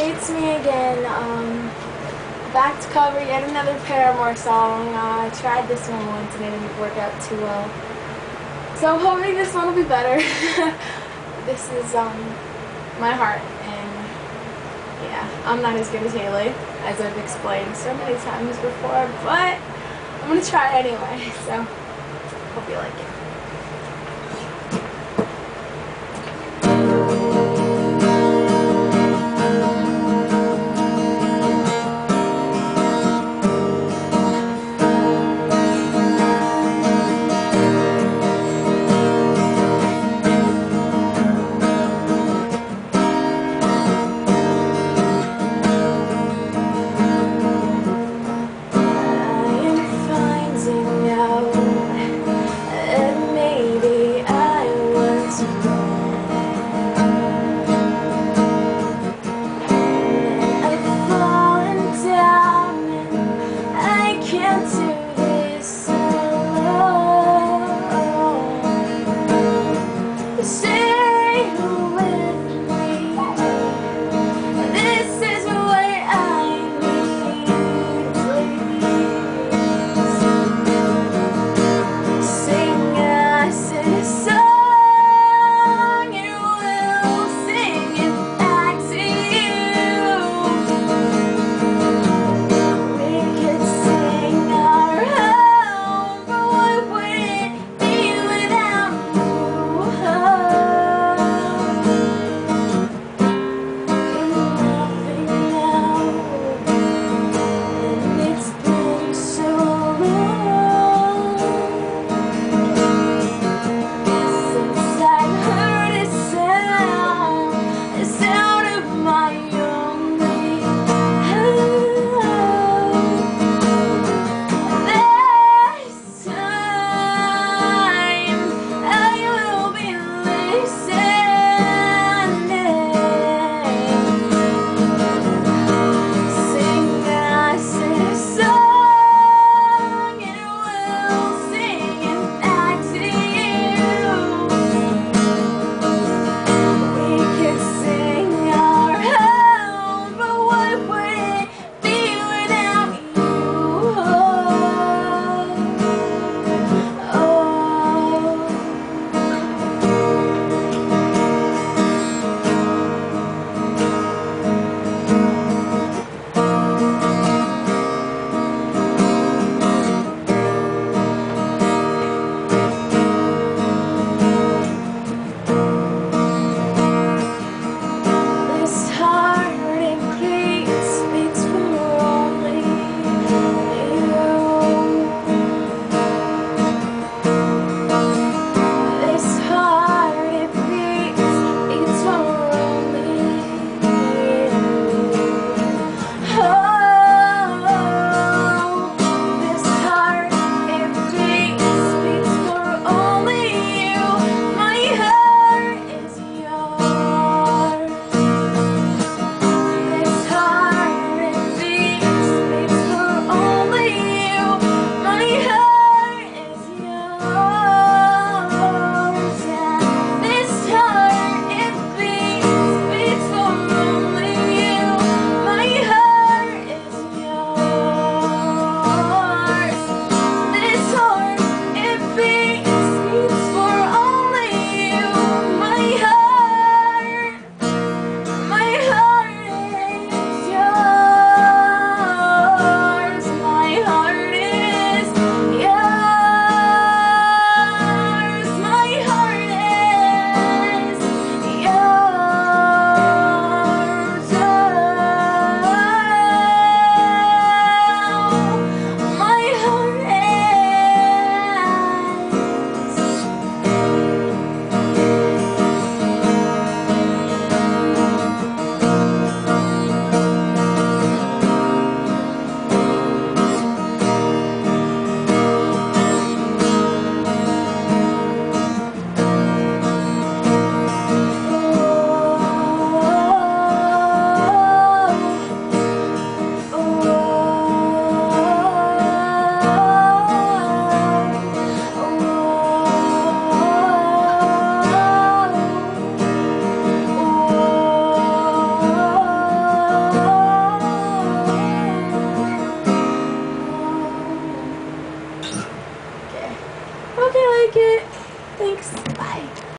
it's me again. Back to cover yet another Paramore song. I tried this one once and it didn't work out too well. So I'm hoping this one will be better. This is my heart, and yeah, I'm not as good as Haley, as I've explained so many times before, but I'm gonna try anyway, so hope you like it. like it. Thanks. Bye.